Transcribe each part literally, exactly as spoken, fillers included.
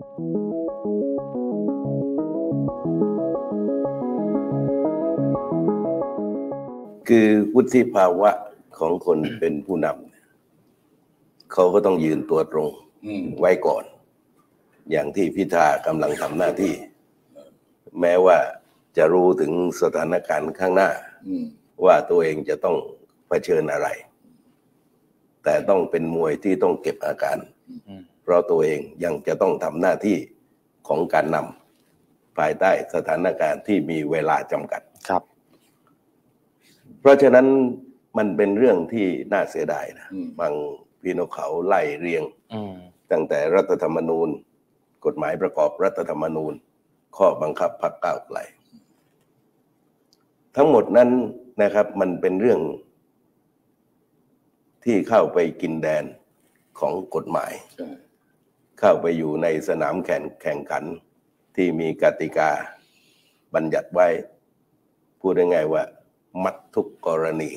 คือวุฒิภาวะของคนเป็นผู้นำเขาก็ต้องยืนตัวตรงไว้ก่อนอย่างที่พิธากำลังทำหน้าที่แม้ว่าจะรู้ถึงสถานการณ์ข้างหน้าว่าตัวเองจะต้องเผชิญอะไรแต่ต้องเป็นมวยที่ต้องเก็บอาการเพราะตัวเองยังจะต้องทำหน้าที่ของการนำภายใต้สถานการณ์ที่มีเวลาจำกัดครับเพราะฉะนั้นมันเป็นเรื่องที่น่าเสียดายนะบางพี่น้องเขาไล่เรียงตั้งแต่รัฐธรรมนูญกฎหมายประกอบรัฐธรรมนูญข้อบังคับพรรคก้าวไกลทั้งหมดนั้นนะครับมันเป็นเรื่องที่เข้าไปกินแดนของกฎหมายเข้าไปอยู่ในสนามแข่งแข่งขันที่มีกติกาบัญญัติไว้พูดง่ายๆว่ามัดทุกกรณี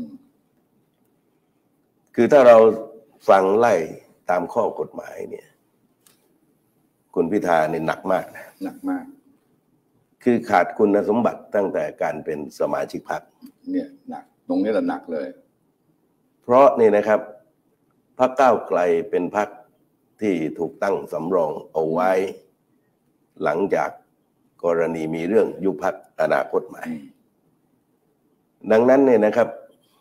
คือถ้าเราฟังไล่ตามข้อกฎหมายเนี่ยคุณพิธาเนี่ยหนักมากนะหนักมากคือขาดคุณสมบัติตั้งแต่การเป็นสมาชิกพรรคเนี่ยหนักตรงนี้แหละหนักเลยเพราะนี่นะครับพรรคก้าวไกลเป็นพรรคที่ถูกตั้งสำรองเอาไว้หลังจากกรณีมีเรื่องยุบพรรคอนาคตใหม่ดังนั้นเนี่ยนะครับ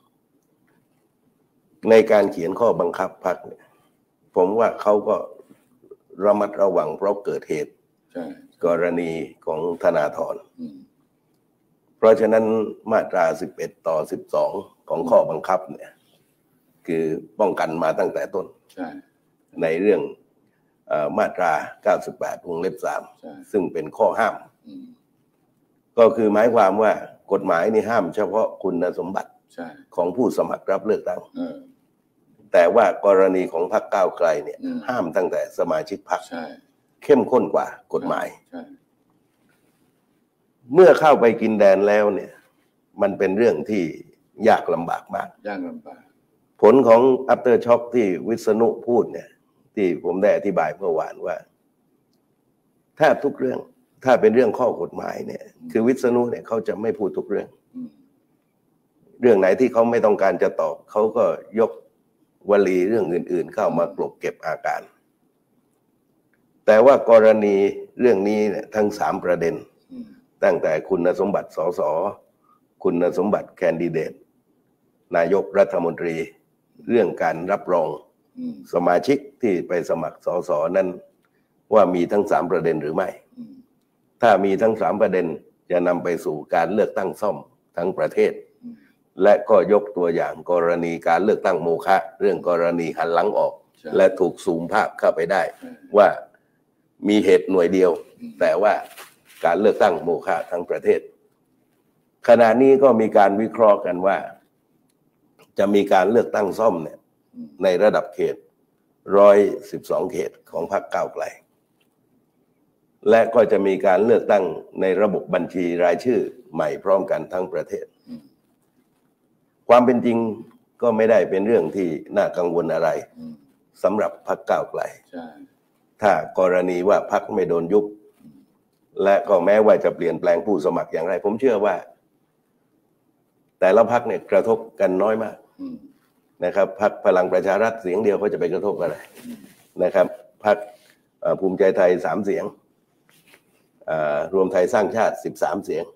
ในการเขียนข้อบังคับพรรคเนี่ยผมว่าเขาก็ระมัดระวังเพราะเกิดเหตุกรณีของธนาธรเพราะฉะนั้นมาตราสิบเอ็ดต่อสิบสองของข้อบังคับเนี่ยคือป้องกันมาตั้งแต่ต้นในเรื่องเอ่อมาตราเก้าสิบแปดวงเล็บสามซึ่งเป็นข้อห้ามก็คือหมายความว่ากฎหมายนี่ห้ามเฉพาะคุณสมบัติของผู้สมัครรับเลือกตั้งแต่ว่ากรณีของพรรคก้าวไกลเนี่ยห้ามตั้งแต่สมาชิกพรรคเข้มข้นกว่ากฎหมายเมื่อเข้าไปกินแดนแล้วเนี่ยมันเป็นเรื่องที่ยากลำบากมากยากลำบากผลของ after shock ที่วิษณุพูดเนี่ยที่ผมได้อธิบายเมื่อวานว่าแทบทุกเรื่องถ้าเป็นเรื่องข้อกฎหมายเนี่ยคือวิษณุเนี่ยเขาจะไม่พูดทุกเรื่องเรื่องไหนที่เขาไม่ต้องการจะตอบเขาก็ยกวลีเรื่องอื่นๆเข้ามากลบเก็บอาการแต่ว่ากรณีเรื่องนี้เนี่ยทั้งสามประเด็นตั้งแต่คุณสมบัติสสคุณสมบัติแคนดิเดตนายกรัฐมนตรีเรื่องการรับรองสมาชิกที่ไปสมัครสสนั้นว่ามีทั้งสามประเด็นหรือไม่ถ้ามีทั้งสามประเด็นจะนำไปสู่การเลือกตั้งซ่อมทั้งประเทศและก็ยกตัวอย่างกรณีการเลือกตั้งโมฆะเรื่องกรณีหันหลังออกและถูกซูมภาพเข้าไปได้ว่ามีเหตุหน่วยเดียวแต่ว่าการเลือกตั้งโมฆะทั้งประเทศขณะนี้ก็มีการวิเคราะห์กันว่าจะมีการเลือกตั้งซ่อมเนี่ยในระดับเขตหนึ่งร้อยสิบสองเขตของพรรคก้าวไกลและก็จะมีการเลือกตั้งในระบบบัญชีรายชื่อใหม่พร้อมกันทั้งประเทศความเป็นจริงก็ไม่ได้เป็นเรื่องที่น่ากังวลอะไรสำหรับพรรคก้าวไกลถ้ากรณีว่าพรรคไม่โดนยุบและก็แม้ว่าจะเปลี่ยนแปลงผู้สมัครอย่างไรผมเชื่อว่าแต่ละพรรคเนี่ยกระทบกันน้อยมากนะครับพรรคพลังประชารัฐเสียงเดียวเขาจะไปกระทบอะไรนะครับพรรคภูมิใจไทยสามเสียงรวมไทยสร้างชาติสิบสามเสียง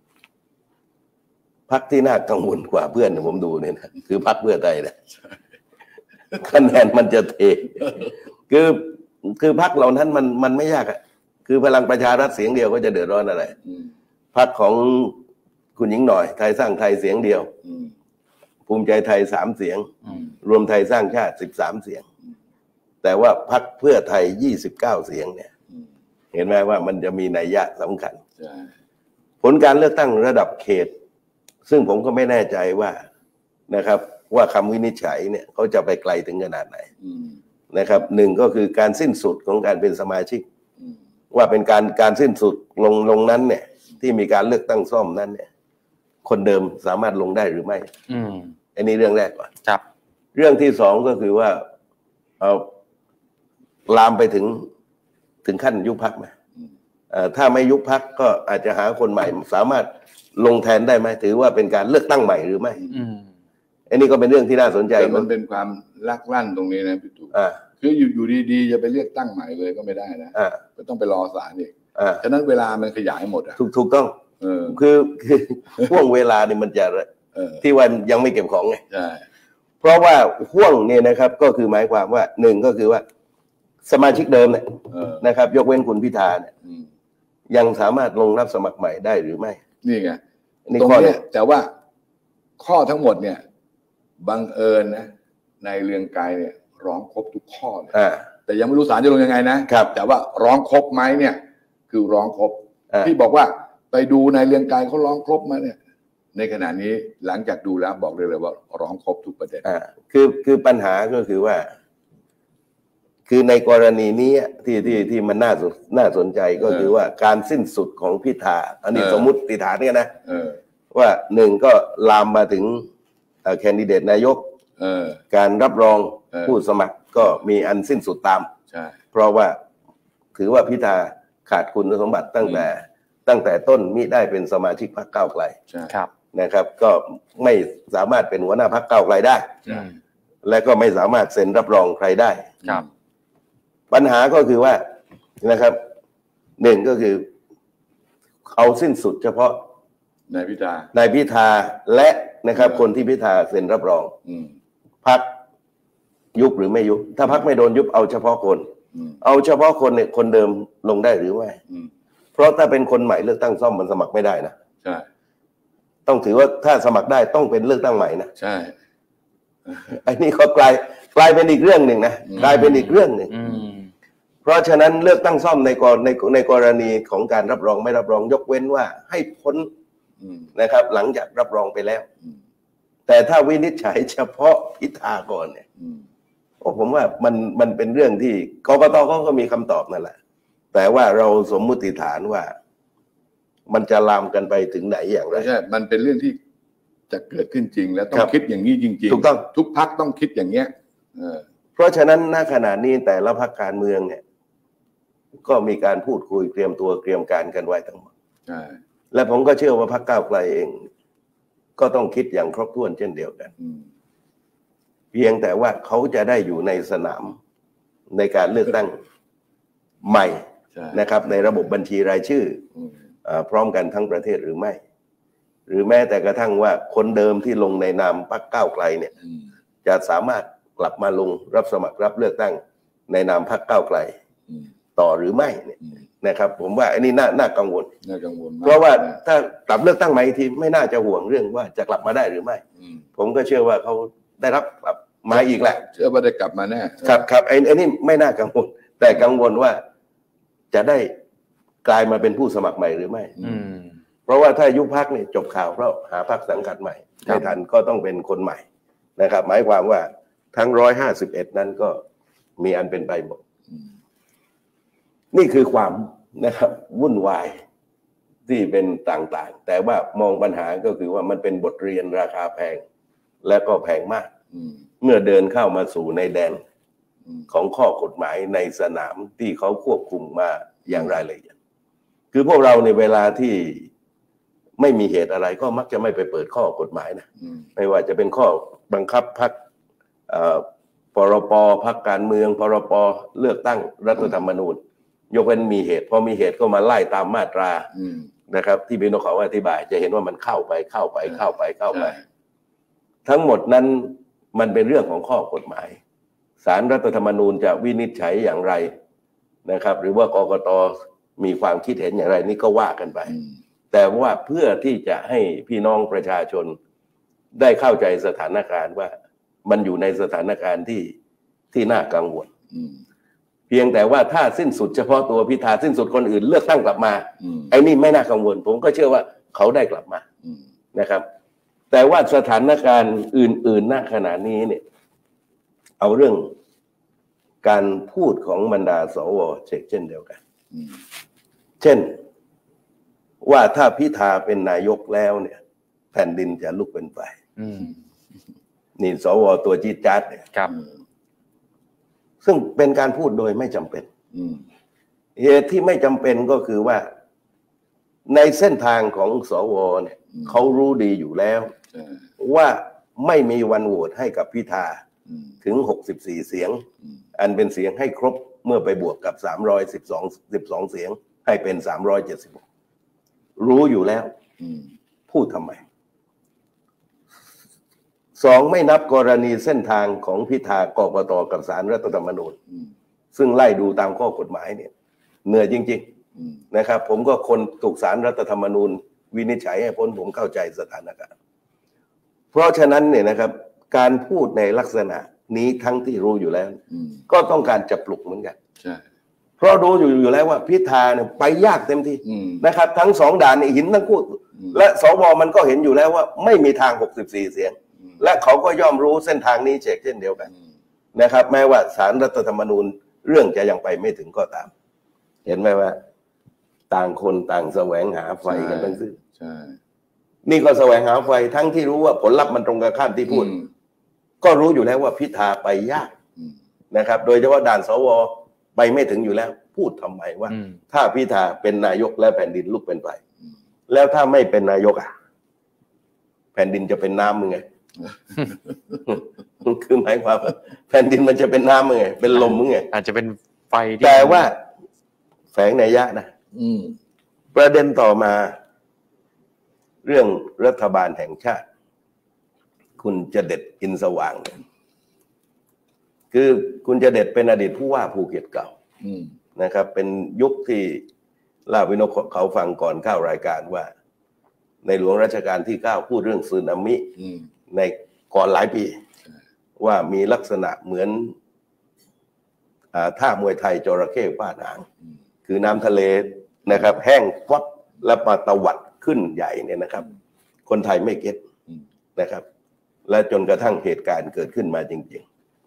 พรรคที่น่ากังวลกว่าเพื่อนผมดูเนี่ยนะคือพรรคเพื่อไทยนะคะแนนมันจะเทคือคือพรรคเหล่านั้นมันมันไม่ยากอะคือพลังประชารัฐเสียงเดียวก็จะเดือดร้อนอะไรพรรคของคุณหญิงหน่อยไทยสร้างไทยเสียงเดียวภูมิใจไทยสามเสียงรวมไทยสร้างชาติสิบสามเสียงแต่ว่าพรรคเพื่อไทยยี่สิบเก้าเสียงเนี่ยเห็นไหมว่ามันจะมีนัยยะสำคัญผลการเลือกตั้งระดับเขตซึ่งผมก็ไม่แน่ใจว่านะครับว่าคำวินิจฉัยเนี่ยเขาจะไปไกลถึงขนาดไหนนะครับหนึ่งก็คือการสิ้นสุดของการเป็นสมาชิกว่าเป็นการการสิ้นสุดลงลงนั้นเนี่ยที่มีการเลือกตั้งซ่อมนั้นเนี่ยคนเดิมสามารถลงได้หรือไม่อันนี้เรื่องแรกก่อนครับเรื่องที่สองก็คือว่าเอาลามไปถึงถึงขั้นยุบพรรคไหมถ้าไม่ยุบพรรคก็อาจจะหาคนใหม่สามารถลงแทนได้ไหมถือว่าเป็นการเลือกตั้งใหม่หรือไม่อันนี้ก็เป็นเรื่องที่น่าสนใจแต่มันเป็นความลักลั่นตรงนี้นะพี่ตู่คืออยู่อยู่ดีๆจะไปเลือกตั้งใหม่เลยก็ไม่ได้นะก็ต้องไปรอศาลอีกฉะนั้นเวลามันขยายหมดอ่ะถูกถูกต้องคือคือห่วงเวลานี่มันจะที่วันยังไม่เก็บของไงใช่เพราะว่าห่วงเนี่ยนะครับก็คือหมายความว่าหนึ่งก็คือว่าสมาชิกเดิมเนี่ยนะครับยกเว้นคุณพิธาเนี่ยยังสามารถลงรับสมัครใหม่ได้หรือไม่นี่ไงตรงนี้แต่ว่าข้อทั้งหมดเนี่ยบังเอิญนะในเรืองไกรเนี่ยร้องครบทุกข้อเลยแต่ยังไม่รู้ศาลจะลงยังไงนะแต่ว่าร้องครบไหมเนี่ยคือร้องครบที่บอกว่าไปดูในเรืองไกรเขาร้องครบมาเนี่ยในขณะนี้หลังจากดูแล้วบอกเลยเลยว่าร้องครบทุกประเด็นคือคือปัญหาก็คือว่าคือในกรณีนี้ที่ที่ที่มันน่าน่าสนใจก็คือว่าการสิ้นสุดของพิธาอันนี้สมมุติฐานเนี่ยนะว่าหนึ่งก็ลามมาถึงแคนดิเดตนายกการรับรองผู้สมัครก็มีอันสิ้นสุดตามเพราะว่าถือว่าพิธาขาดคุณสมบัติตั้งแต่ตั้งแต่ต้นมิได้เป็นสมาชิกพรรคก้าวไกลนะครับก็ไม่สามารถเป็นหัวหน้าพรรคก้าวไกลได้และก็ไม่สามารถเซ็นรับรองใครได้ปัญหาก็คือว่านะครับหนึ่งก็คือเอาสิ้นสุดเฉพาะนายพิธานายพิธาและนะครับคนที่พิธาเซ็นรับรองพรรคยุบหรือไม่ยุบถ้าพรรคไม่โดนยุบเอาเฉพาะคนเอาเฉพาะคนเนี่ยคนเดิมลงได้หรือไม่เพราะถ้าเป็นคนใหม่เลือกตั้งซ่อมมันสมัครไม่ได้นะใช่ต้องถือว่าถ้าสมัครได้ต้องเป็นเลือกตั้งใหม่นะใช่อันนี้ก็กลายกลายเป็นอีกเรื่องหนึ่งนะกลายเป็นอีกเรื่องหนึ่งเพราะฉะนั้นเลือกตั้งซ่อมในกรในในกรณีของการรับรองไม่รับรองยกเว้นว่าให้พ้นนะครับหลังจากรับรองไปแล้วแต่ถ้าวินิจฉัยเฉพาะพิธาก่อนเนี่ยโอ้ผมว่ามันมันเป็นเรื่องที่กกตเขาก็มีคำตอบนั่นแหละแต่ว่าเราสมมุติฐานว่ามันจะลามกันไปถึงไหนอย่างไรใช่มันเป็นเรื่องที่จะเกิดขึ้นจริงแล้วต้องคิดอย่างนี้จริงๆถูกต้องทุกพรรคต้องคิดอย่างเงี้ยเพราะฉะนั้นณขณะนี้แต่ละพรรคการเมืองเนี่ยก็มีการพูดคุยเตรียมตัวเตรียมการกันไว้ทั้งหมดและผมก็เชื่อว่าพรรคก้าวไกลเองก็ต้องคิดอย่างครบถ้วนเช่นเดียวกันเพียงแต่ว่าเขาจะได้อยู่ในสนามในการเลือกตั้งใหม่นะครับในระบบบัญชีรายชื่อพร้อมกันทั้งประเทศหรือไม่หรือแม้แต่กระทั่งว่าคนเดิมที่ลงในนามพรรคก้าวไกลเนี่ยจะสามารถกลับมาลงรับสมัครรับเลือกตั้งในนามพรรคก้าวไกลต่อหรือไม่เนี่ยนะครับผมว่าอันนี้น่าน่ากังวลน่ากังวลเพราะว่าถ้ากลับเลือกตั้งใหม่ทีไม่น่าจะห่วงเรื่องว่าจะกลับมาได้หรือไม่ผมก็เชื่อว่าเขาได้รับกลับมาอีกแหละเชื่อว่าได้กลับมาแน่ครับครับไอ้ไอ้นี่ไม่น่ากังวลแต่กังวลว่าจะได้กลายมาเป็นผู้สมัครใหม่หรือไม่เพราะว่าถ้ายุบพรรคเนี่ยจบข่าวเพราะหาพรรคสังกัดใหม่ไม่ทันก็ต้องเป็นคนใหม่นะครับหมายความว่าทั้งร้อยห้าสิบเอ็ดนั้นก็มีอันเป็นไปหมดนี่คือความนะครับวุ่นวายที่เป็นต่างๆแต่ว่ามองปัญหาก็คือว่ามันเป็นบทเรียนราคาแพงและก็แพงมากเมื่อเดินเข้ามาสู่ในแดนของข้อกฎหมายในสนามที่เขาควบคุมมาอย่างรายละเอียดคือพวกเราในเวลาที่ไม่มีเหตุอะไรก็มักจะไม่ไปเปิดข้อกฎหมายนะไม่ว่าจะเป็นข้อบังคับพรรคพรปพรรคการเมืองพรปเลือกตั้งรัฐธรรมนูญยกเว้นมีเหตุพอมีเหตุก็มาไล่ตามมาตรานะครับที่พี่นกเขาอธิบายจะเห็นว่ามันเข้าไปเข้าไปเข้าไปเข้าไปทั้งหมดนั้นมันเป็นเรื่องของข้อกฎหมายศาลรัฐธรรมนูญจะวินิจฉัยอย่างไรนะครับหรือว่ากกตมีความคิดเห็นอย่างไรนี่ก็ว่ากันไปแต่ว่าเพื่อที่จะให้พี่น้องประชาชนได้เข้าใจสถานการณ์ว่ามันอยู่ในสถานการณ์ที่ที่น่ากังวลเพียงแต่ว่าถ้าสิ้นสุดเฉพาะตัวพิธาสิ้นสุดคนอื่นเลือกตั้งกลับมาไอ้นี่ไม่น่ากังวลผมก็เชื่อว่าเขาได้กลับมานะครับแต่ว่าสถานการณ์อื่นๆณขณะนี้เนี่ยเอาเรื่องการพูดของบรรดาสวเช็คเช่นเดียวกันเช่นว่าถ้าพิธาเป็นนายกแล้วเนี่ยแผ่นดินจะลุกเป็นไฟนี่สวตัวจี๊ดจ๊าดเนี่ยซึ่งเป็นการพูดโดยไม่จำเป็นเหตุที่ไม่จำเป็นก็คือว่าในเส้นทางของสวเนี่ยเขารู้ดีอยู่แล้วว่าไม่มีวันโหวตให้กับพิธาถึงหกสิบสี่เสียงอันเป็นเสียงให้ครบเมื่อไปบวกกับสามร้อยสิบสอง สิบสองเสียงให้เป็นสามร้อยเจ็ดสิบรู้อยู่แล้วพูดทำไมสองไม่นับกรณีเส้นทางของพิธากกตกับศาลรัฐธรรมนูญซึ่งไล่ดูตามข้อกฎหมายเนี่ยเหนื่อยจริงๆนะครับผมก็คนถูกศาลรัฐธรรมนูญวินิจฉัยให้พ้นผมเข้าใจสถานการณ์เพราะฉะนั้นเนี่ยนะครับการพูดในลักษณะนี้ทั้งที่รู้อยู่แล้วก็ต้องการจะปลุกเหมือนกันเพราะรู้อยู่อยู่แล้วว่าพิธาเนี่ยไปยากเต็มที่นะครับทั้งสองด่านนี่หินทั้งคู่และสวมันก็เห็นอยู่แล้วว่าไม่มีทางหกสิบสี่เสียงและเขาก็ย่อมรู้เส้นทางนี้เช่นเดียวกันนะครับแม้ว่าศาลรัฐธรรมนูญเรื่องจะยังไปไม่ถึงก็ตามเห็นไหมว่าต่างคนต่างแสวงหาไฟกันทั้งสิ้นนี่ก็แสวงหาไฟทั้งที่รู้ว่าผลลัพธ์มันตรงกันข้ามที่พูดก็รู้อยู่แล้วว่าพิธาไปยากนะครับโดยเฉพาะด่านสวไปไม่ถึงอยู่แล้วพูดทำไมว่าถ้าพิธาเป็นนายกและแผ่นดินลุกเป็นไฟแล้วถ้าไม่เป็นนายกอ่ะแผ่นดินจะเป็นน้ำมึงไง คือหมายความว่าแผ่นดินมันจะเป็นน้ำมึงไงเป็นลมมึงไงอาจจะเป็นไฟแต่ว่าแฝงนัยยะนะประเด็นต่อมาเรื่องรัฐบาลแห่งชาติคุณจเด็ดอินสว่างเนี่ยคือคุณจเด็ดเป็นอดีตผู้ว่าภูเก็ตเก่านะครับเป็นยุคที่ล่าวินกเขาฟังก่อนเข้ารายการว่าในหลวงรัชกาลที่เก้าพูดเรื่องสึนามิในก่อนหลายปีว่ามีลักษณะเหมือนท่ามวยไทยจระเข้ฟาดหางคือน้ำทะเลนะครับแห้งฟับแล้วมาตวัดขึ้นใหญ่เนี่ยนะครับคนไทยไม่เก็ตนะครับและจนกระทั่งเหตุการณ์เกิดขึ้นมาจริง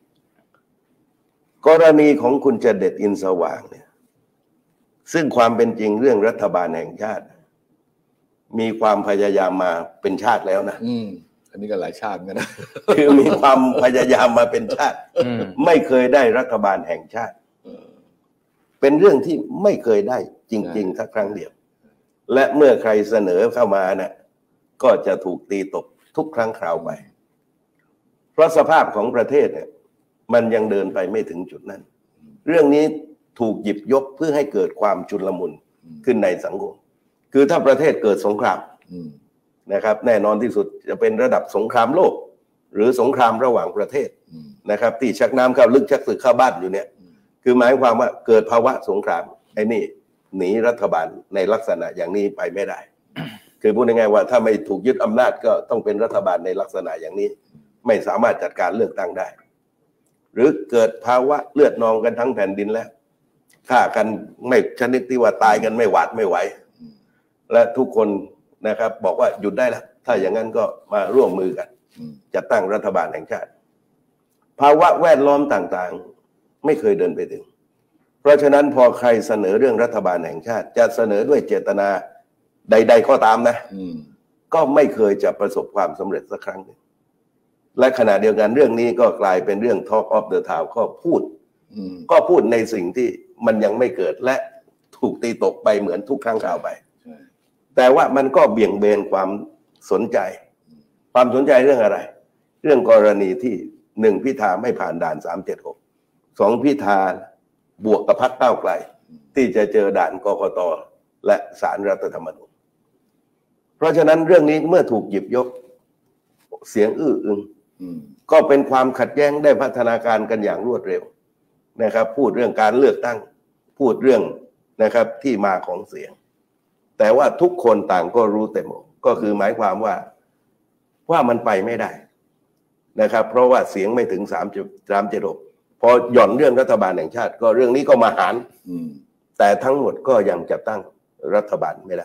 ๆกรณีของคุณจเด็ดอินสว่างเนี่ยซึ่งความเป็นจริงเรื่องรัฐบาลแห่งชาติมีความพยายามมาเป็นชาติแล้วนะอืมอันนี้ก็หลายชาติกันนะคือมีความพยายามมาเป็นชาติไม่เคยได้รัฐบาลแห่งชาติเป็นเรื่องที่ไม่เคยได้จริงๆสักครั้งเดียวและเมื่อใครเสนอเข้ามาเนี่ยก็จะถูกตีตกทุกครั้งคราวไปเพราะสภาพของประเทศเนี่ยมันยังเดินไปไม่ถึงจุดนั้นเรื่องนี้ถูกหยิบยกเพื่อให้เกิดความชุลมุนขึ้นในสังคมคือถ้าประเทศเกิดสงครามนะครับแน่นอนที่สุดจะเป็นระดับสงครามโลกหรือสงครามระหว่างประเทศนะครับที่ชักน้ำเข้าลึกชักศึกเข้าบ้านอยู่เนี่ยคือหมายความว่าเกิดภาวะสงครามไอ้นี่หนีรัฐบาลในลักษณะอย่างนี้ไปไม่ได้คือพูดง่ายๆว่าถ้าไม่ถูกยึดอำนาจก็ต้องเป็นรัฐบาลในลักษณะอย่างนี้ไม่สามารถจัดการเลือกตั้งได้หรือเกิดภาวะเลือดนองกันทั้งแผ่นดินแล้วฆ่ากันไม่ชนิดที่ว่าตายกันไม่หวาดไม่ไหวและทุกคนนะครับบอกว่าหยุดได้แล้วถ้าอย่างนั้นก็มาร่วมมือกันจัดตั้งรัฐบาลแห่งชาติภาวะแวดล้อมต่างๆไม่เคยเดินไปถึงเพราะฉะนั้นพอใครเสนอเรื่องรัฐบาลแห่งชาติจะเสนอด้วยเจตนาใดๆก็ตามนะก็ไม่เคยจะประสบความสำเร็จสักครั้งหนึ่งและขณะเดียวกันเรื่องนี้ก็กลายเป็นเรื่อง Talk of the Town ก็พูดก็พูดในสิ่งที่มันยังไม่เกิดและถูกตีตกไปเหมือนทุกครั้งคราวไปแต่ว่ามันก็เบี่ยงเบนความสนใจความสนใจเรื่องอะไรเรื่องกรณีที่หนึ่งพิธาไม่ผ่านด่านสามเจ็ดหกสองพิธาบวกกับพรรคก้าวไกลที่จะเจอด่านกกตและศาลรัฐธรรมนูญเพราะฉะนั้นเรื่องนี้เมื่อถูกหยิบยกเสียงอื้ออึงก็เป็นความขัดแย้งได้พัฒนาการกันอย่างรวดเร็วนะครับพูดเรื่องการเลือกตั้งพูดเรื่องนะครับที่มาของเสียงแต่ว่าทุกคนต่างก็รู้เต็มอกก็คือหมายความว่าว่ามันไปไม่ได้นะครับเพราะว่าเสียงไม่ถึงสามจุดสามเจ็ดหกพอหย่อนเรื่องรัฐบาลแห่งชาติก็เรื่องนี้ก็มาหารแต่ทั้งหมดก็ยังจะตั้งรัฐบาลไม่ได้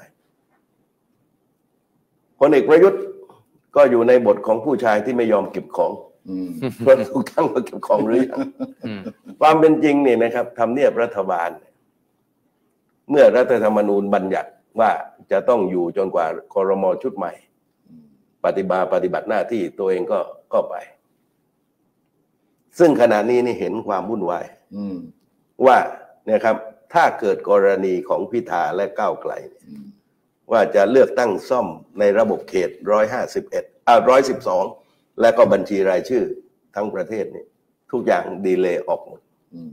พลเอกประยุทธ์ก็อยู่ในบทของผู้ชายที่ไม่ยอมเก็บของเพราะถูกตั้งมาเก็บของหรือยังความเป็นจริงนี่นะครับทำเนียบรัฐบาลเมื่อรัฐธรรมนูญบัญญัติว่าจะต้องอยู่จนกว่าครม.ชุดใหม่ปฏิบัติปฏิบัติหน้าที่ตัวเองก็ก็ไปซึ่งขณะนี้นี่เห็นความวุ่นวายว่าเนี่ยครับถ้าเกิดกรณีของพิธาและก้าวไกลว่าจะเลือกตั้งซ่อมในระบบเขตร้อยห้าสิบเอ็ดอ่าร้อยสิบสองและก็บัญชีรายชื่อทั้งประเทศนี่ทุกอย่างดีเลย์ออกหมด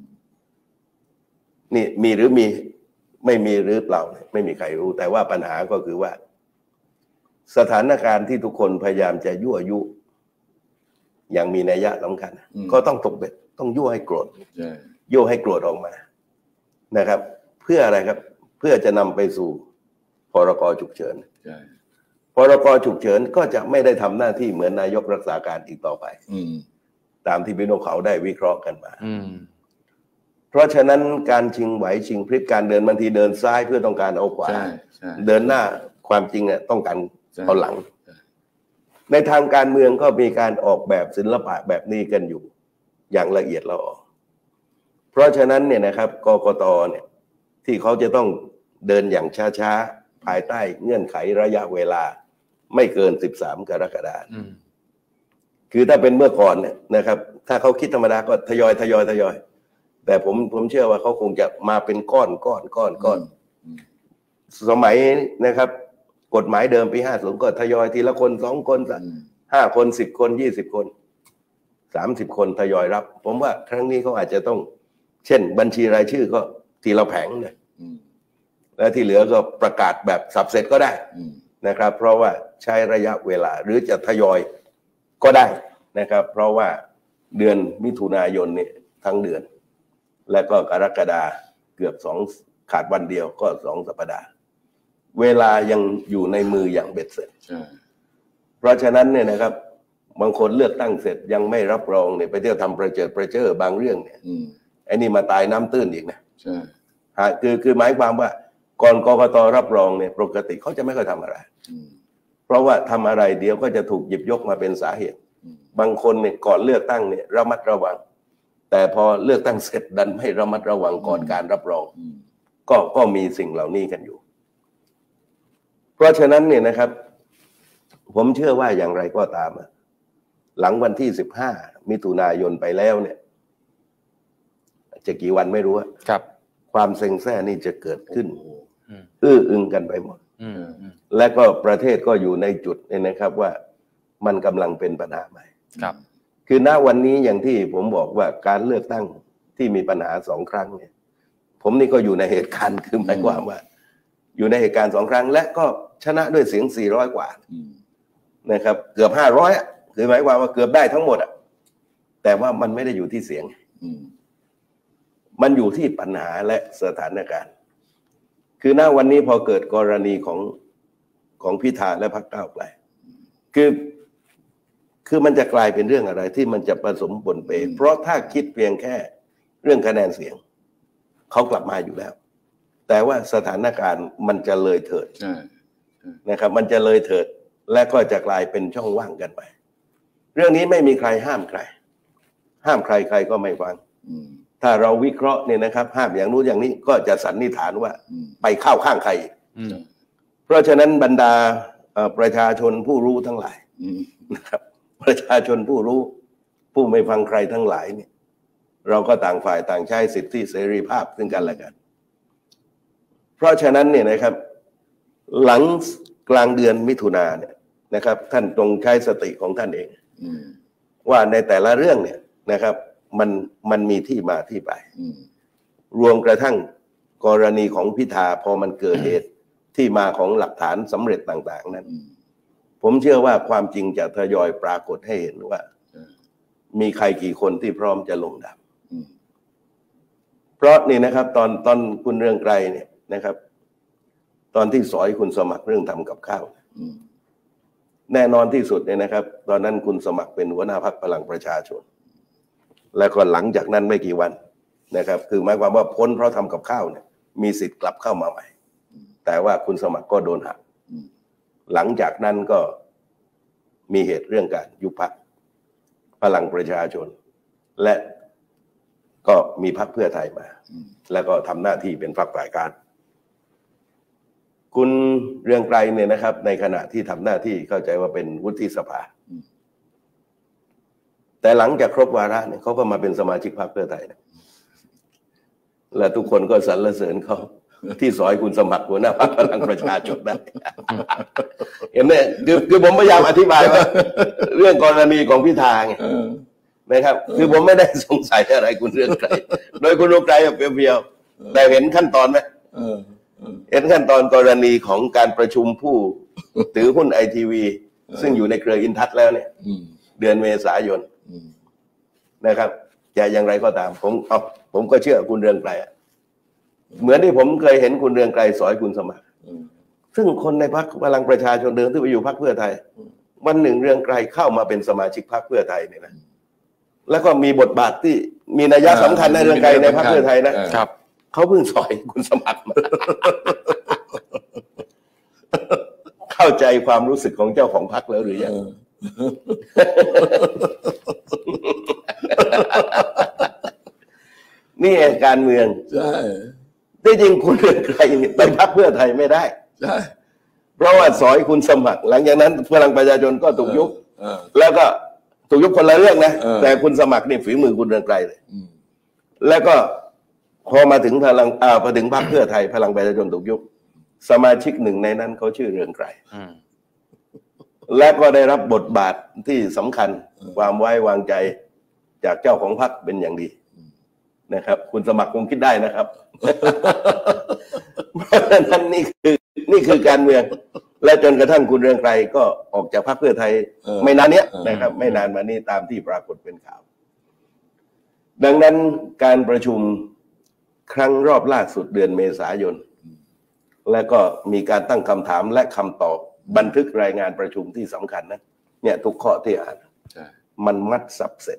นี่มีหรือมีไม่มีหรือเปล่าไม่มีใครรู้แต่ว่าปัญหาก็คือว่าสถานการณ์ที่ทุกคนพยายามจะยั่วยุอย่างมีนัยยะสำคัญก็ต้องตกเบ็ดต้องยั่วให้โกรธยั่วให้โกรธออกมานะครับเพื่ออะไรครับเพื่อจะนำไปสู่พรกฉุกเฉินพรกฉุกเฉินก็จะไม่ได้ทำหน้าที่เหมือนนายกรักษาการอีกต่อไปตามที่พี่น้องเขาได้วิเคราะห์กันมาเพราะฉะนั้นการชิงไหวชิงพริบการเดินบางทีเดินซ้ายเพื่อต้องการเอาขวาเดินหน้าความจริงเนี่ยต้องการเอาหลังในทางการเมืองก็มีการออกแบบศิลปะแบบนี้กันอยู่อย่างละเอียดละออเพราะฉะนั้นเนี่ยนะครับกกตเนี่ยที่เขาจะต้องเดินอย่างช้าๆภายใต้เงื่อนไขระยะเวลาไม่เกินสิบสามกรกฎาคมคือถ้าเป็นเมื่อก่อนเนี่ยนะครับถ้าเขาคิดธรรมดาก็ทยอยทยอยทยอยแต่ผมผมเชื่อว่าเขาคงจะมาเป็นก้อนก้อนก้อนก้อนสมัยนะครับกฎหมายเดิมปีห้าสิบก็ทยอยทีละคนสองคนห้าคนสิบคนยี่สิบคนสามสิบคนทยอยรับผมว่าครั้งนี้เขาอาจจะต้องเช่นบัญชีรายชื่อก็ทีละแผงเลยและที่เหลือก็ประกาศแบบสับเสร็จก็ได้นะครับเพราะว่าใช้ระยะเวลาหรือจะทยอยก็ได้นะครับเพราะว่าเดือนมิถุนายนนี่ทั้งเดือนและก็กรกฎาเกือบสองขาดวันเดียวก็สองสัปดาห์เวลายังอยู่ในมืออย่างเบ็ดเสร็จเพราะฉะนั้นเนี่ยนะครับบางคนเลือกตั้งเสร็จยังไม่รับรองเนี่ยไปเที่ยวทำประเจิดประเจ้อบางเรื่องเนี่ยไอ้นี่มาตายน้ำตื้นอีกนะใช่คือคือหมายความว่าก่อนกกตรับรองเนี่ยปกติเขาจะไม่ค่อยทำอะไรเพราะว่าทำอะไรเดี๋ยวก็จะถูกหยิบยกมาเป็นสาเหตุบางคนเนี่ยก่อนเลือกตั้งเนี่ยระมัดระวังแต่พอเลือกตั้งเสร็จดันไม่ระมัดระวังก่อนการรับรองก็ก็มีสิ่งเหล่านี้กันอยู่เพราะฉะนั้นเนี่ยนะครับผมเชื่อว่าอย่างไรก็ตามหลังวันที่สิบห้ามิถุนายนไปแล้วเนี่ยจะกี่วันไม่รู้ครับความเซ็งแซ่นี่จะเกิดขึ้นอื้ออึงกันไปหมดและก็ประเทศก็อยู่ในจุดเนี่ยนะครับว่ามันกำลังเป็นปัญหาใหม่ครับคือณวันนี้อย่างที่ผมบอกว่าการเลือกตั้งที่มีปัญหาสองครั้งเนี่ยผมนี่ก็อยู่ในเหตุการณ์คือหมายความว่าอยู่ในเหตุการณ์สองครั้งและก็ชนะด้วยเสียงสี่ร้อยกว่านะครับเกือบห้าร้อยอ่ะคือหมายความว่าเกือบได้ทั้งหมดอ่ะแต่ว่ามันไม่ได้อยู่ที่เสียงมันอยู่ที่ปัญหาและสถานการณ์คือณวันนี้พอเกิดกรณีของของพิธาและพรรคก้าวไกลคือคือมันจะกลายเป็นเรื่องอะไรที่มันจะผสมปนเปเพราะถ้าคิดเพียงแค่เรื่องคะแนนเสียงเขากลับมาอยู่แล้วแต่ว่าสถานการณ์มันจะเลยเถิดนะครับมันจะเลยเถิดและก็จะกลายเป็นช่องว่างกันไปเรื่องนี้ไม่มีใครห้ามใครห้ามใครใครก็ไม่ฟังถ้าเราวิเคราะห์เนี่ยนะครับห้ามอย่างนู้นอย่างนี้ก็จะสันนิษฐานว่าไปเข้าข้างใครเพราะฉะนั้นบรรดาประชาชนผู้รู้ทั้งหลายนะครับประชาชนผู้รู้ผู้ไม่ฟังใครทั้งหลายเนี่ยเราก็ต่างฝ่ายต่างใช้สิทธิเสรีภาพซึ่งกันและกันเพราะฉะนั้นเนี่ยนะครับหลังกลางเดือนมิถุนาเนี่ยนะครับท่านตรงใช้สติของท่านเองว่าในแต่ละเรื่องเนี่ยนะครับมันมันมีที่มาที่ไปรวมกระทั่งกรณีของพิธาพอมันเกิดเหตุที่มาของหลักฐานสำเร็จต่างๆนั้นผมเชื่อว่าความจริงจะทยอยปรากฏให้เห็นว่ามีใครกี่คนที่พร้อมจะลงดำเพราะนี่นะครับตอนตอนคุณเรืองไกรเนี่ยนะครับตอนที่สอยคุณสมัครเรื่องทำกับข้าวแน่นอนที่สุดเนี่ยนะครับตอนนั้นคุณสมัครเป็นหัวหน้าพรรคพลังประชาชนแล้วก็หลังจากนั้นไม่กี่วันนะครับคือหมายความว่าพ้นเพราะทำกับข้าวเนี่ยมีสิทธิ์กลับเข้ามาใหม่แต่ว่าคุณสมัครก็โดนหักหลังจากนั้นก็มีเหตุเรื่องการยุบพรรคพลังประชาชนและก็มีพรรคเพื่อไทยมาแล้วก็ทำหน้าที่เป็นพรรคฝ่ายค้านคุณเรืองไกรเนี่ยนะครับในขณะที่ทำหน้าที่เข้าใจว่าเป็นวุฒิสภาแต่หลังจากครบวาระเนี่ยเขาก็มาเป็นสมาชิกพรรคเพื่อไทยนะและทุกคนก็สรรเสริญเขาที่สอยคุณสมัครหัวหน้าพรรคพลังประชาชนได้เห็นไหมคือคือผมพยายามอธิบายว่าเรื่องกรณีของพิธาไงนะครับคือผมไม่ได้สงสัยอะไรคุณเรื่องไกลโดยคุณเรื่องไกลเพียวๆแต่เห็นขั้นตอนไหมเห็นขั้นตอนกรณีของการประชุมผู้ถือหุ้นไอทีวีซึ่งอยู่ในเครืออินทัศน์แล้วเนี่ยเดือนเมษายนนะครับจะอย่างไรก็ตามผมเอาผมก็เชื่อคุณเรืองไกรเหมือนที่ผมเคยเห็นคุณเรืองไกรสอยคุณสมัครซึ่งคนในพรรคพลังประชาชนเดิมที่ไปอยู่พรรคเพื่อไทยวันหนึ่งเรืองไกรเข้ามาเป็นสมาชิกพรรคเพื่อไทยเนี่ยนะแล้วก็มีบทบาทที่มีนัยสำคัญในเรืองไกรในพรรคเพื่อไทยนะครับเขาเพิ่งสอยคุณสมัครมาเข้าใจความรู้สึกของเจ้าของพรรคแล้วหรือยังนี่การเมืองใช่ที่จริงคุณเรืองไกรไปพรรคเพื่อไทยไม่ได้ใช่เพราะว่าสอยคุณสมัครหลังจากนั้นพลังประชาชนก็ถูกยุบแล้วก็ถูกยุบคนละเรื่องนะแต่คุณสมัครนี่ฝีมือคุณเรืองไกรเลยแล้วก็พอมาถึงพลังอ่าพอถึงพรรคเพื่อไทยพลังประชาชนถูกยุบสมาชิกหนึ่งในนั้นเขาชื่อเรืองไกรและก็ได้รับบทบาทที่สำคัญความไว้วางใจจากเจ้าของพรรคเป็นอย่างดีนะครับคุณสมัครคงคิดได้นะครับเพราะฉะนั้นนี่คือนี่คือการเมืองและจนกระทั่งคุณเรืองไกรก็ออกจากพรรคเพื่อไทยไม่นานเนี้ยนะครับไม่นานมานี้ตามที่ปรากฏเป็นข่าวดังนั้นการประชุมครั้งรอบล่าสุดเดือนเมษายนและก็มีการตั้งคำถามและคำตอบบันทึกรายงานประชุมที่สำคัญนะเนี่ยทุกข้อที่อ่านมันมัดซับเสร็จ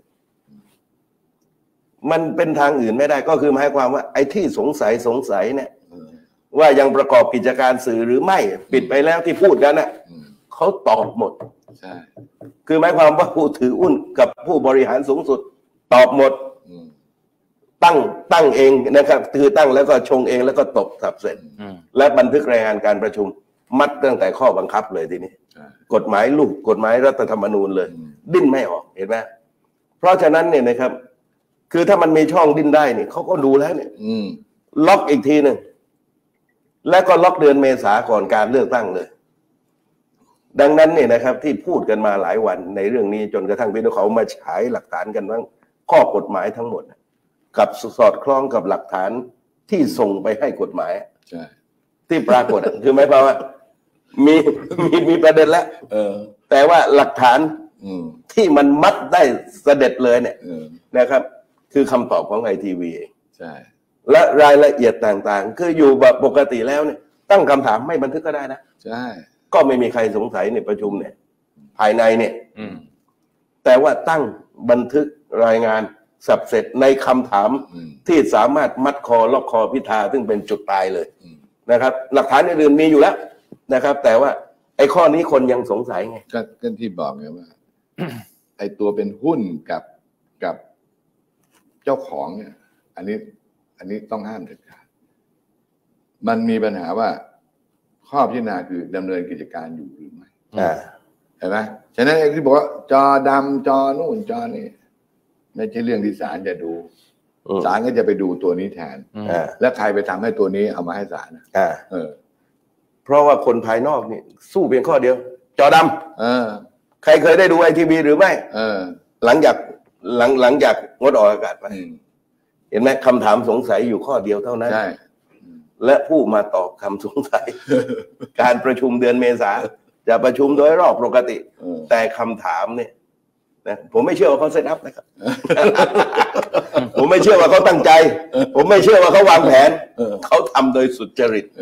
มันเป็นทางอื่นไม่ได้ก็คือหมายความว่าไอ้ที่สงสัยสงสัยเนี่ยว่ายังประกอบกิจการสื่อหรือไม่ปิดไปแล้วที่พูดกันน่ะเขาตอบหมดใช่คือหมายความว่าผู้ถือหุ้นกับผู้บริหารสูงสุดตอบหมดตั้งตั้งเองนะครับคือตั้งแล้วก็ชงเองแล้วก็ตบสับเสร็จและบันทึกรายงานการประชุมมัดตั้งแต่ข้อบังคับเลยทีนี้กฎหมายลูกกฎหมายรัฐธรรมนูญเลยดิ้นไม่ออกเห็นไหมเพราะฉะนั้นเนี่ยนะครับคือถ้ามันมีช่องดิ้นได้เนี่ยเขาก็ดูแล้วเนี่ยล็อกอีกทีหนึ่งแล้วก็ล็อกเดือนเมษาก่อนการเลือกตั้งเลยดังนั้นเนี่ยนะครับที่พูดกันมาหลายวันในเรื่องนี้จนกระทั่งพี่น้องเขามาฉายหลักฐานกันทั้งข้อกฎหมายทั้งหมดกับสอดคล้องกับหลักฐานที่ส่งไปให้กฎหมายใช่ที่ปรากฏคือหมายความว่ามีมีมีประเด็นแล้วแต่ว่าหลักฐานที่มันมัดได้เสด็จเลยเนี่ยนะครับคือคำตอบของไอทีวีเองใช่และรายละเอียดต่างๆคืออยู่แบบปกติแล้วเนี่ยตั้งคำถามไม่บันทึกก็ได้นะใช่ก็ไม่มีใครสงสัยในประชุมเนี่ยภายในเนี่ยแต่ว่าตั้งบันทึกรายงานสับเสร็จในคำถามที่สามารถมัดคอล็อกคอพิธาซึ่งเป็นจุดตายเลยนะครับหลักฐานอื่นๆมีอยู่แล้วนะครับแต่ว่าไอ้ข้อนี้คนยังสงสัยไงก็ก็ที่บอกไงว่า ไอ้ตัวเป็นหุ้นกับกับเจ้าของเนี่ยอันนี้อันนี้ต้องห้ามเด็ดขาดมันมีปัญหาว่าข้อพิจารณาคือดำเนินกิจการอยู่หรือไม่เห็นไหมฉะนั้นไอ้ที่บอกว่าจอดำจอนู่นจอนี่ไม่ใช่เรื่องที่ศาลจะดูศาลก็จะไปดูตัวนี้แทนแล้วใครไปทำให้ตัวนี้เอามาให้ศาลเออเพราะว่าคนภายนอกนี่สู้เพียงข้อเดียวจอดำเออใครเคยได้ดูไอทีวีหรือไม่เออหลังจากหลังหลังจากงดออกอากาศไปเห็นไหมคำถามสงสัยอยู่ข้อเดียวเท่านั้นใช่และผู้มาตอบคำสงสัย การประชุมเดือนเมษาจะประชุมโดยรอบปกติแต่คำถามเนี่ยนะผมไม่เชื่อว่าเขาเซตอัพนะครับ ผมไม่เชื่อว่าเขาตั้งใจผมไม่เชื่อว่าเขาวางแผนเขาทำโดยสุจริต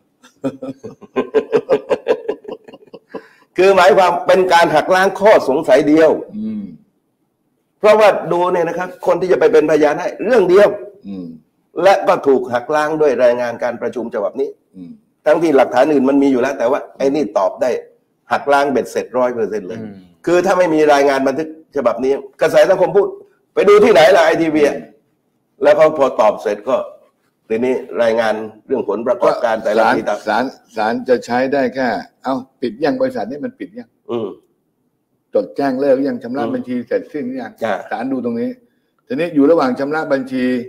คือหมายความเป็นการหักล้างข้อสงสัยเดียวเพราะว่าดูเนี่ยนะครับคนที่จะไปเป็นพยานให้เรื่องเดียวและก็ถูกหักล้างด้วยรายงานการประชุมฉบับนี้ทั้งที่หลักฐานอื่นมันมีอยู่แล้วแต่ว่าไอ้นี่ตอบได้หักล้างเบ็ดเสร็จร้อยเปอร์เซ็นต์เลยคือถ้าไม่มีรายงานบันทึกฉบับนี้กระแสสังคมพูดไปดูที่ไหนล่ะไอทีวีแล้วเขาพอตอบเสร็จก็ทีนี้รายงานเรื่องผลประกอบการแต่ละปีศาลศาลจะใช้ได้แค่เอ้าปิดยังบริษัทนี้มันปิดยังจดแจ้งเลิกยังชำระบัญชีเสร็จสิ้นยังศาลดูตรงนี้ทีนี้อยู่ระหว่างชำระบัญชี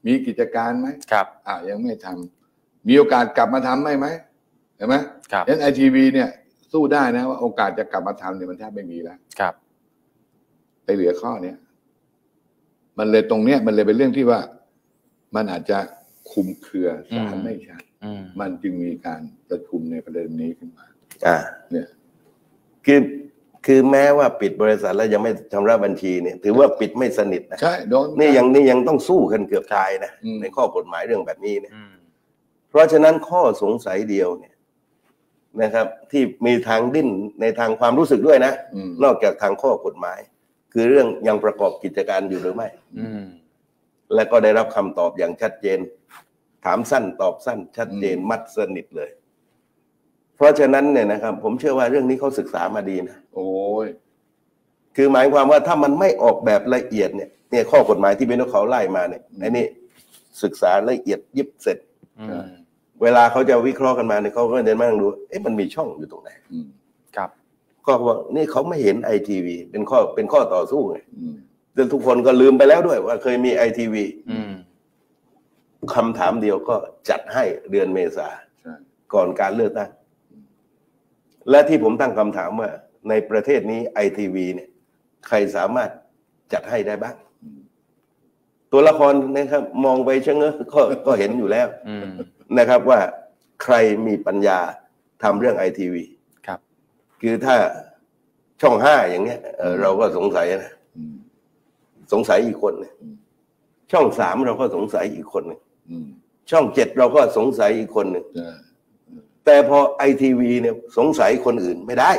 มีกิจการไหมครับอ่ายังไม่ทำมีโอกาสกลับมาทำไหมไหมเห็นไหมครับเอ็น ไอ ที วี เนี่ยสู้ได้นะว่าโอกาสจะกลับมาทำเนี่ยมันแทบไม่มีแล้วครับไปเหลือข้อเนี้ยมันเลยตรงเนี้ยมันเลยเป็นเรื่องที่ว่ามันอาจจะคุมเครือสารไม่ชัดมันจึงมีการประชุมในประเด็นนี้ขึ้นมาอ่าเนี่ยคือคือแม้ว่าปิดบริษัทแล้วยังไม่ชำระบัญชีเนี่ยถือว่าปิดไม่สนิทนะใช่โดนนี่ยังนี่ยังต้องสู้กันเกือบตายนะในข้อกฎหมายเรื่องแบบนี้เนี่ยเพราะฉะนั้นข้อสงสัยเดียวเนี่ยนะครับที่มีทางดิ้นในทางความรู้สึกด้วยนะนอกจากทางข้อกฎหมายคือเรื่องยังประกอบกิจการอยู่หรือไม่และก็ได้รับคำตอบอย่างชัดเจนถามสั้นตอบสั้นชัดเจนมัดสนิทเลยเพราะฉะนั้นเนี่ยนะครับผมเชื่อว่าเรื่องนี้เขาศึกษามาดีนะโอ้ยคือหมายความว่าถ้ามันไม่ออกแบบละเอียดเนี่ยเนี่ยข้อกฎหมายที่เป็นเขาไล่มาเนี่ยไอ้นี่ศึกษาละเอียดยิบเสร็จเวลาเขาจะวิเคราะห์กันมาเนี่ยเขาก็จะมาดูเอ๊ะมันมีช่องอยู่ตรงไหนครับก็บอกนี่เขาไม่เห็นไอทีวีเป็นข้อเป็นข้อต่อสู้ไงแต่ทุกคนก็ลืมไปแล้วด้วยว่าเคยมีไอทีวีคำถามเดียวก็จัดให้เดือนเมษาก่อนการเลือกตั้งและที่ผมตั้งคำถามว่าในประเทศนี้ไอทีวีเนี่ยใครสามารถจัดให้ได้บ้างตัวละครนะครับมองไปเชงเง้อก็ก็เห็นอยู่แล้วนะครับว่าใครมีปัญญาทำเรื่องไอทีวีครับคือถ้าช่องห้าอย่างเงี้ยเราก็สงสัยนะสงสัยอีกคนนึงช่องสามเราก็สงสัยอีกคนนึงช่องเจ็ดเราก็สงสัยอีกคนนึงแต่พอไอทีวีเนี่ยสงสัยคนอื่นไม่ได้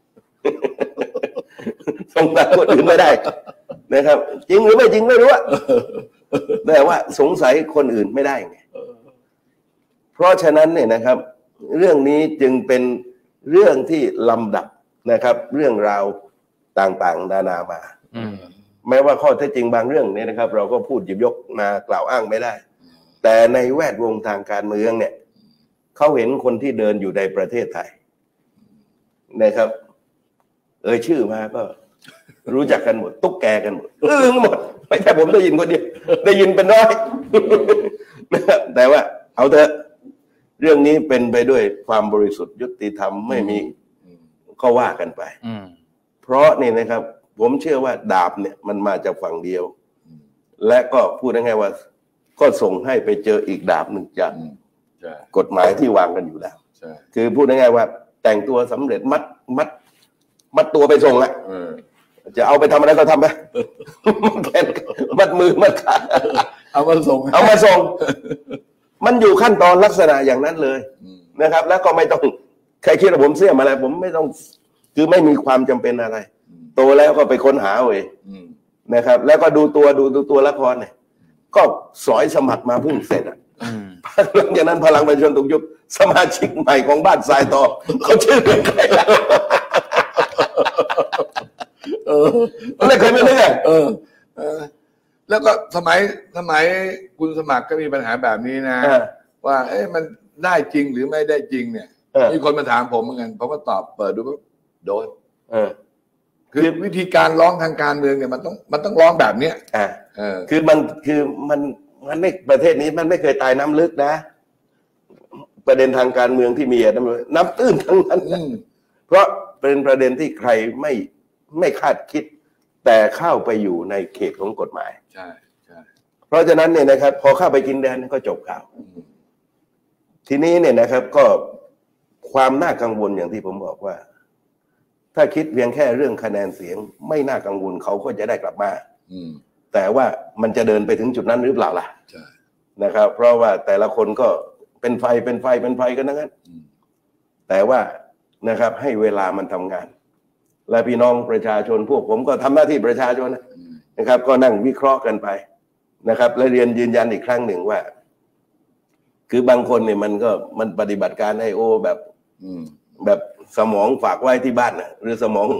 สงสัยคนอื่นไม่ได้นะครับจริงหรือไม่จริงไม่รู้อะแต่ว่าสงสัยคนอื่นไม่ได้ไงเพราะฉะนั้นเนี่ยนะครับเรื่องนี้จึงเป็นเรื่องที่ลำดับนะครับเรื่องราวต่างๆนานามาแม้ว่าข้อเท็จจริงบางเรื่องเนี่ยนะครับเราก็พูดหยิบยกมากล่าวอ้างไม่ได้แต่ในแวดวงทางการเมืองเนี่ยเขาเห็นคนที่เดินอยู่ในประเทศไทยนะครับเอ่ยชื่อมาก็รู้จักกันหมดตุ๊กแกกันหมดเออหมดไม่ใช่ผมได้ยินคนเดียวได้ยินเป็นร้อยแต่ว่าเอาเถอะเรื่องนี้เป็นไปด้วยความบริสุทธิ์ยุติธรรมไม่มีข้อว่ากันไปเพราะนี่นะครับผมเชื่อว่าดาบเนี่ยมันมาจากฝั่งเดียวและก็พูดง่ายๆว่าก็ส่งให้ไปเจออีกดาบหนึ่งจากกฎหมายที่วางกันอยู่แล้วคือพูดง่ายๆว่าแต่งตัวสำเร็จมัดมัดมัดตัวไปส่งอะจะเอาไปทำอะไรก็ทำไปแขนมัดมือมัดขาเอามาส่งเอามาส่งมันอยู่ขั้นตอนลักษณะอย่างนั้นเลยนะครับแล้วก็ไม่ต้องใครคิดว่าผมเสี่ยมอะไรผมไม่ต้องคือไม่มีความจำเป็นอะไรโตแล้วก็ไปค้นหาเองนะครับแล้วก็ดูตัวดูตัวละครเนี่ยก็สอยสมัครมาเพิ่งเสร็จอ่ะหลังจากนั้นพลังประชาชนถูกยุบสมาชิกใหม่ของบ้านทรายต่อเขาชื่อใครล่ะเออไม่เคยไม่เรื่องเออแล้วก็สมัยสมัยคุณสมัครก็มีปัญหาแบบนี้นะว่าเอ๊ะมันได้จริงหรือไม่ได้จริงเนี่ยมีคนมาถามผมเหมือนกันผมก็ตอบเปิดดูว่าโดนคือวิธีการร้องทางการเมืองเนี่ยมันต้องมันต้องร้องแบบเนี้ยอ่าคือมันคือมันมันไม่ประเทศนี้มันไม่เคยตายน้ำลึกนะประเด็นทางการเมืองที่มีน้ำตื้นทั้งนั้นเพราะเป็นประเด็นที่ใครไม่ไม่คาดคิดแต่เข้าไปอยู่ในเขตของกฎหมายใช่ใช่เพราะฉะนั้นเนี่ยนะครับพอเข้าไปกินแดนก็จบข่าวทีนี้เนี่ยนะครับก็ความน่ากังวลอย่างที่ผมบอกว่าถ้าคิดเพียงแค่เรื่องคะแนนเสียงไม่น่ากังวลเขาก็จะได้กลับมาแต่ว่ามันจะเดินไปถึงจุดนั้นหรือเปล่าล่ะนะครับเพราะว่าแต่ละคนก็เป็นไฟเป็นไฟเป็นไฟกันทั้งนั้นแต่ว่านะครับให้เวลามันทำงานและพี่น้องประชาชนพวกผมก็ทำหน้าที่ประชาชนนะครับก็นั่งวิเคราะห์กันไปนะครับและเรียนยืนยันอีกครั้งหนึ่งว่าคือบางคนเนี่ยมันก็มันปฏิบัติการไอโอแบบแบบสมองฝากไว้ที่บ้านนะหรือสมอง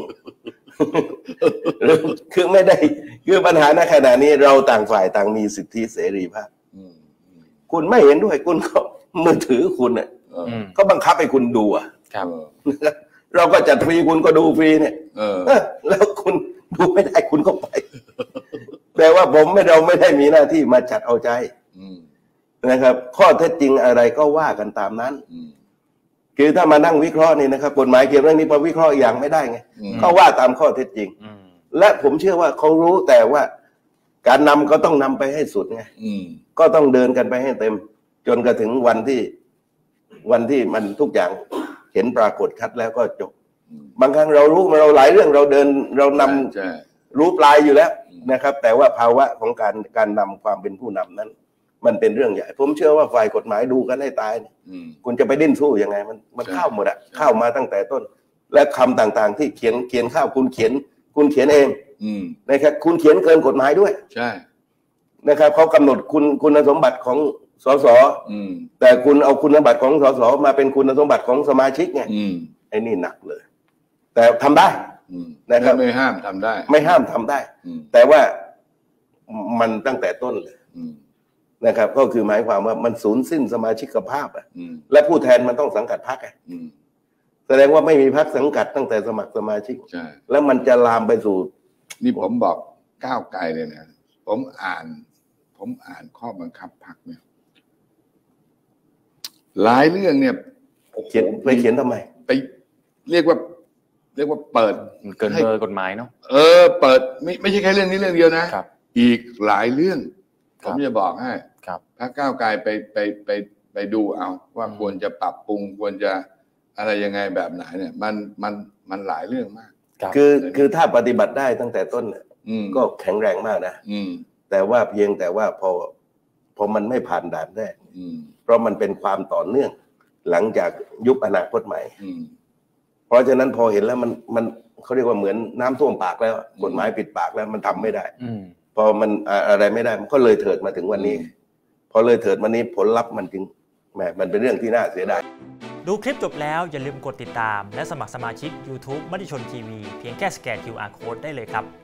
คือไม่ได้คือปัญหาในขณะนี้เราต่างฝ่ายต่างมีสิทธิเสรีภาพคุณไม่เห็นด้วยคุณก็มือถือคุณเนี่ยก็บังคับให้คุณดูอ่ะเราก็จัดฟรีคุณก็ดูฟรีเนี่ยแล้วคุณดูไม่ได้คุณก็ไปแต่ว่าผมไม่เราไม่ได้มีหน้าที่มาจัดเอาใจนะครับข้อเท็จจริงอะไรก็ว่ากันตามนั้นคือถ้ามานั่งวิเคราะห์นี่นะครับกฎหมายเกี่ยวกับเรื่องนี้พอวิเคราะห์อย่างไม่ได้ไงก็ว่าตามข้อเท็จจริงและผมเชื่อว่าเขารู้แต่ว่าการนำก็ต้องนำไปให้สุดไงก็ต้องเดินกันไปให้เต็มจนกระถึงวันที่วันที่มันทุกอย่างเห็นปรากฏชัดแล้วก็จบบางครั้งเรารู้เราหลายเรื่องเราเดินเรานำรู้ปลายอยู่แล้วนะครับ แต่ว่าภาวะของการการนำความเป็นผู้นำนั้นมันเป็นเรื่องใหญ่ผมเชื่อว่าฝ่ายกฎหมายดูกันให้ตายคุณจะไปดิ้นสู้ยังไงมันมันเข้าหมดอะเข้ามาตั้งแต่ต้นและคำต่างๆที่เขียนเขียนเข้าคุณเขียนคุณเขียนเองนะครับคุณเขียนเกินกฎหมายด้วยใช่นะครับเขากำหนดคุณคุณสมบัติของสสแต่คุณเอาคุณสมบัติของสสมาเป็นคุณสมบัติของสมาชิกไงไอ้นี่หนักเลย แต่ทำได้นะครับไม่ห้ามทำได้ไม่ห้ามทำได้แต่ว่ามันตั้งแต่ต้นเลยนะครับก็คือหมายความว่ามันสูญสิ้นสมาชิกภาพอ่ะและผู้แทนมันต้องสังกัดพรรคอ่ะแสดงว่าไม่มีพรรคสังกัดตั้งแต่สมัครสมาชิกแล้วมันจะลามไปสู่นี่ผมบอกก้าวไกลเลยนะผมอ่านผมอ่านข้อบังคับพรรคเนี่ยหลายเรื่องเนี่ยเขียนไปเขียนทำไมไปเรียกว่าเรียกว่าเปิดเกินเบอร์กฎหมายเนาะเออเปิดไม่ไม่ใช่แค่เรื่องนี้เรื่องเดียวนะอีกหลายเรื่องผมจะบอกให้พรรคก้าวไกลไปไปไปไปดูเอาว่าควรจะปรับปรุงควรจะอะไรยังไงแบบไหนเนี่ยมันมันมันหลายเรื่องมากคือคือถ้าปฏิบัติได้ตั้งแต่ต้นก็แข็งแรงมากนะแต่ว่าเพียงแต่ว่าพอพอมันไม่ผ่านด่านแรกเพราะมันเป็นความต่อเนื่องหลังจากยุบอนาคตใหม่เพราะฉะนั้นพอเห็นแล้วมันมันเขาเรียกว่าเหมือนน้ำท่วมปากแล้วกฎหมายปิดปากแล้วมันทำไม่ได้พอมันอะไรไม่ได้มันก็เลยเถิดมาถึงวันนี้พอเลยเถิดวันนี้ผลลัพธ์มันจึงแหมมันเป็นเรื่องที่น่าเสียดายดูคลิปจบแล้วอย่าลืมกดติดตามและสมัครสมาชิก YouTube มติชนทีวีเพียงแค่สแกน คิว อาร์ Code ได้เลยครับ